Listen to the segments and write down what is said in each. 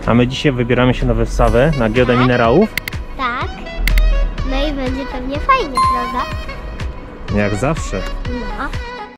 A my dzisiaj wybieramy się na wystawę, na giełdę minerałów. Tak. No i będzie pewnie fajnie, prawda? Jak zawsze. No.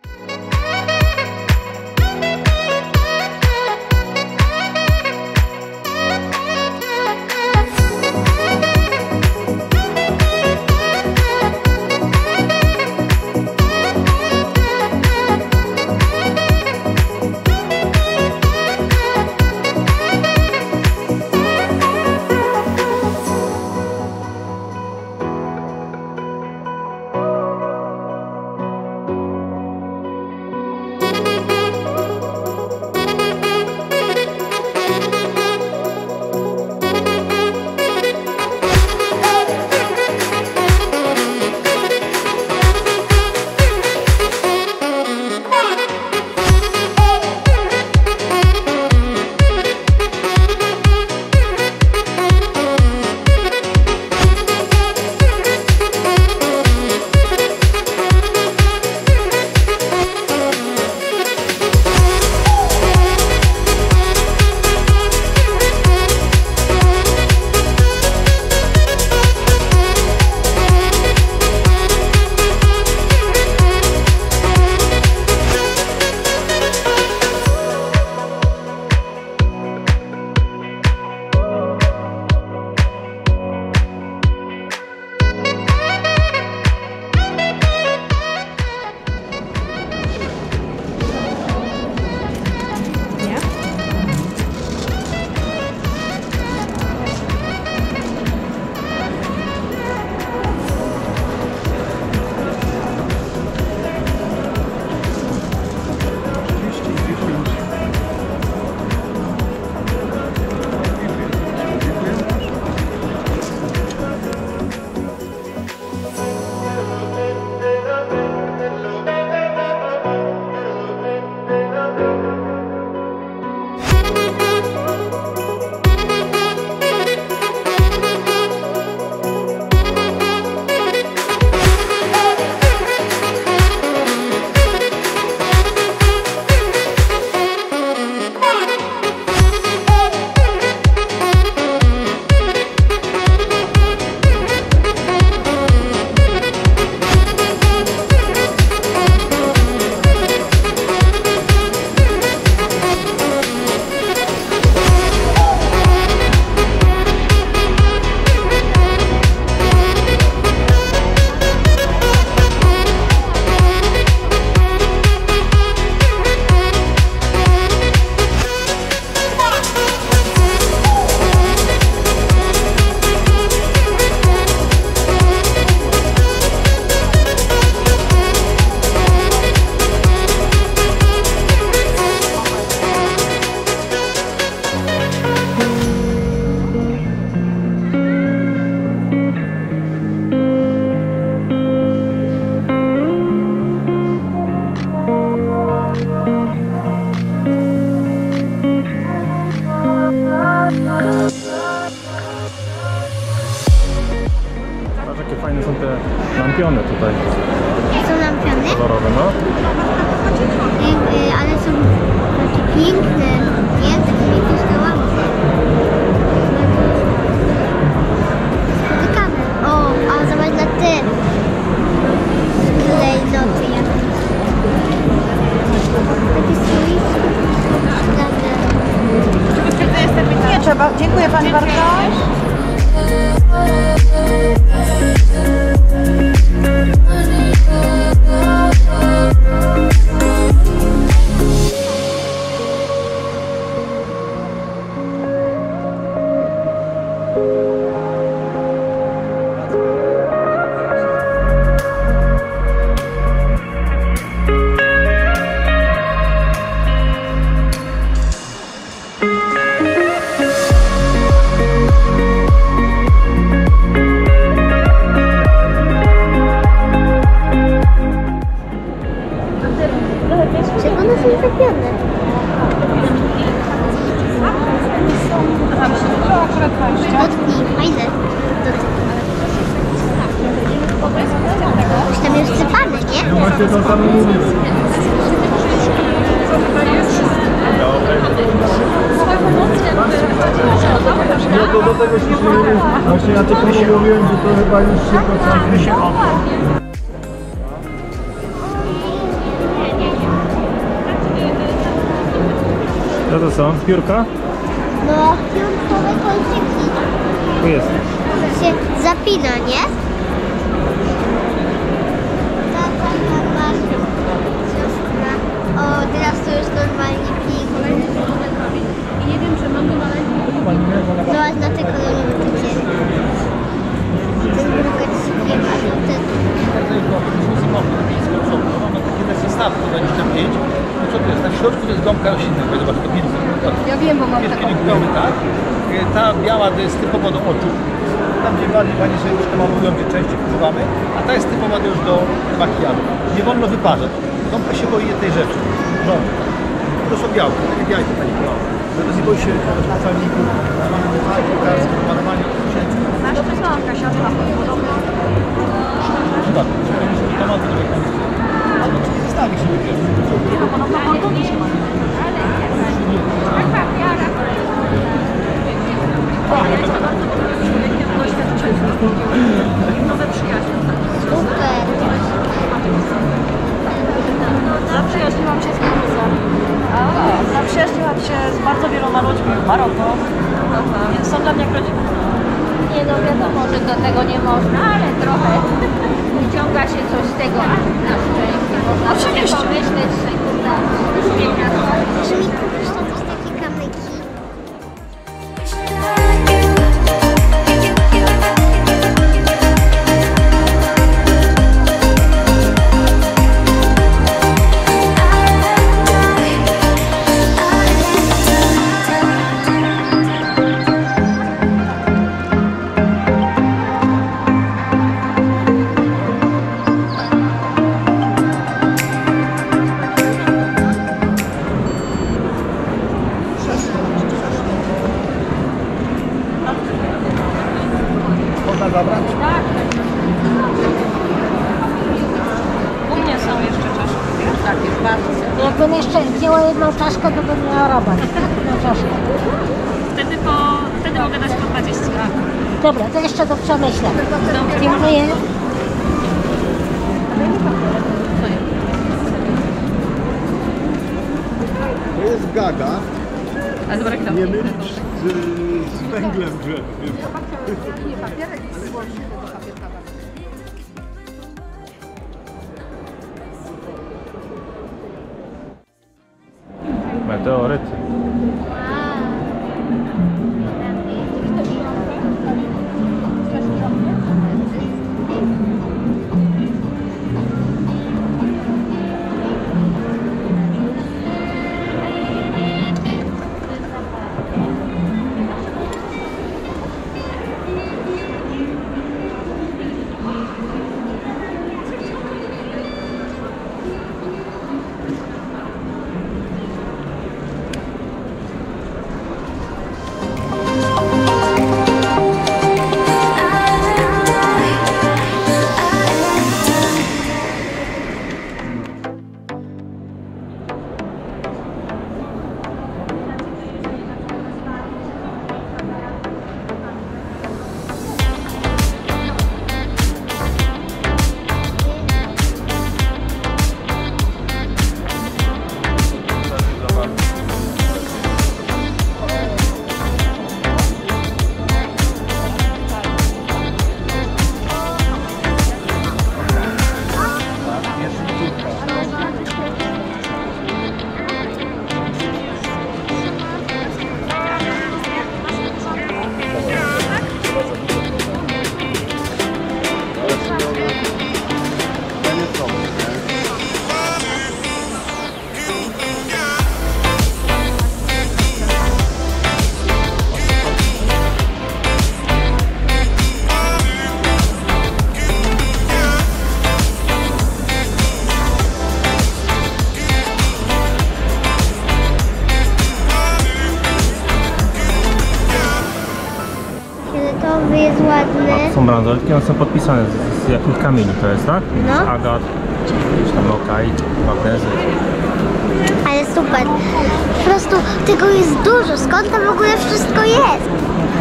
Fajne są te lampiony tutaj. Są lampiony? Kolorowe, no. Ale są takie piękne, nie? Takie jakieś gołąbki. Spotykamy. O, a zobacz na ty. Lejnoty jakieś. Takie słoiczki. Nie trzeba. Dziękuję pani bardzo. Czego one są zapione? Dotknij, fajne. Już tam jest sypane, nie? No właśnie to samo mówię. No to do tego się właśnie ja tylko mówiłem, że to chyba już się Co to są? Piórka? No, piórkowe kolczyki. Tu jest. To się zapina, nie? Tata, mama, siostra. O, teraz to już normalnie pink. I nie wiem, czy mamy zobacz na te kolorowe takie. Ten brokaciki, a to ten. Mamy takie te zestawy, to 25. No co to jest? Na środku to jest gąbka roślinna. Zobacz, to pięknie. Ja wiem, bo mam taką. Tak? Ta biała to jest typowa do oczu. Tam gdzie bardziej Pani sobie już malują, gdzie częściej używamy, a ta jest typowa już do makijażu. Nie wolno wyparzać. Gąbka się boi jednej rzeczy. Rządu. To są białki, takie białki Pani kolor. Natomiast nie boi się rozpoczalników, malowania tysięcy. Nasz przesłanka siostra podobno. Przydatne. To ma to albo czy nie zestawi się wybierze. Nie no, podobno kordony się ma. Człowiekiem doświadczeniem. Nowe przyjaźnie. Super. Zaprzyjaźniłam się z Gruzją. Zaprzyjaźniłam się z bardzo wieloma ludźmi w Maroku. Więc są dla mnie jak rodzina. Nie no wiadomo, że do tego nie można, ale trochę wyciąga się coś z tego, a na szczęście można sobie Oczywiście. pomyśleć, że kurwa, uśmiech na twarzy. Czy mi kupisz jakieś takie kamyki? Można zabrać? U mnie są jeszcze czaszki. Tak, jest bardzo. Jakbym jeszcze wzięła jedną czaszkę, to bym miała rabat na czaszkę. Wtedy mogę dać po 20. Dobra, to jeszcze to przemyślę. Dziękuję. To jest gaga. Ale zobacz, jak Nie mylić z węglem drzew. Meteoryty. Fioletowy jest ładny. A to są bransoletki, one są podpisane z jakich kamieni to jest, tak? No. Agat, jakiś tam lokaj, magnezyt. Ale są super. Po prostu tego jest dużo. Skąd to w ogóle wszystko jest?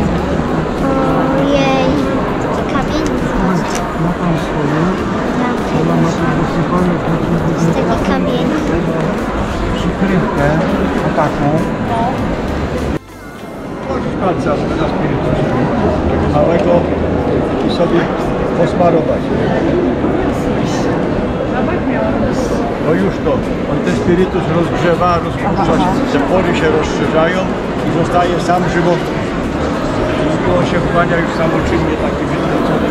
Ojej, takie kamienie. Z takie kamienie. Przykrywkę, o taką. Możesz palca na spirytusie tego małego i sobie posmarować. No już to, on ten spirytus rozgrzewa, rozkurcza się, te pory się rozszerzają i zostaje sam żywotny. I on się wchłania już samoczynnie taki wytłoczony.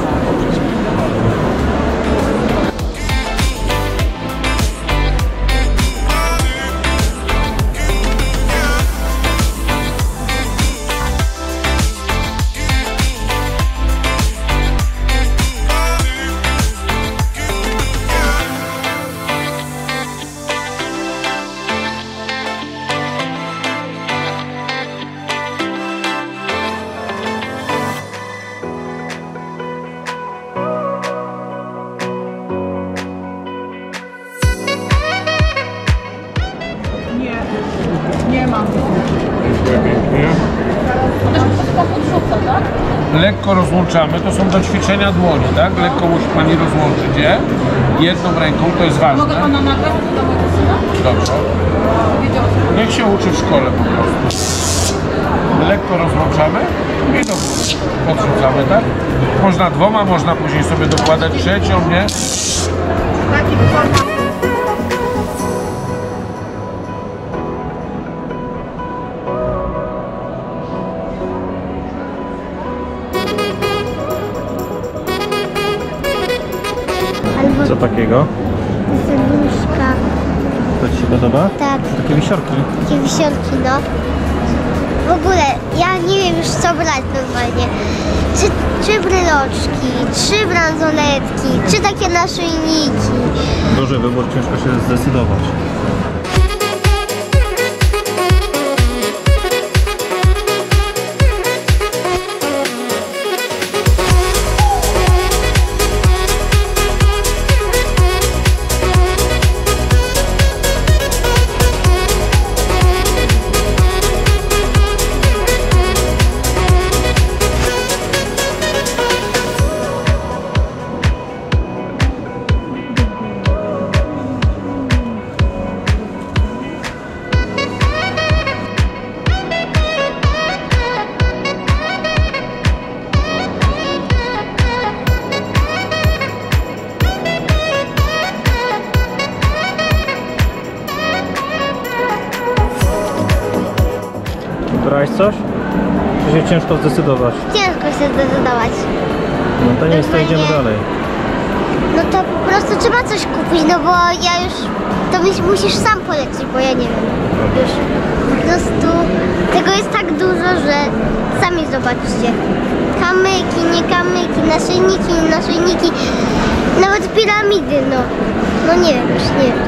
Lekko rozłączamy, to są do ćwiczenia dłoni, tak? Lekko musi Pani rozłączyć je jedną ręką, to jest ważne. Mogę Pana nagrać do mojego syna? Dobrze. Niech się uczy w szkole po prostu. Lekko rozłączamy i do góry podrzucamy, tak? Można dwoma, można później sobie dokładać trzecią, nie? Co takiego? Serduszka. To Ci się podoba? Tak. Takie wisiorki. Takie wisiorki, no. W ogóle, ja nie wiem już co brać normalnie. Czy bryloczki, czy bransoletki, czy takie naszyjniki. Duży wybór, ciężko się zdecydować. Wybrałeś coś? Czy się ciężko zdecydować? Ciężko się zdecydować. No to nie, to idziemy dalej. No to po prostu trzeba coś kupić, no bo ja już... To musisz sam polecić, bo ja nie wiem. Już po prostu tego jest tak dużo, że sami zobaczcie. Kamyki, nie kamyki, naszyjniki, naszyjniki. Nawet piramidy, no. No nie wiem, już nie wiem.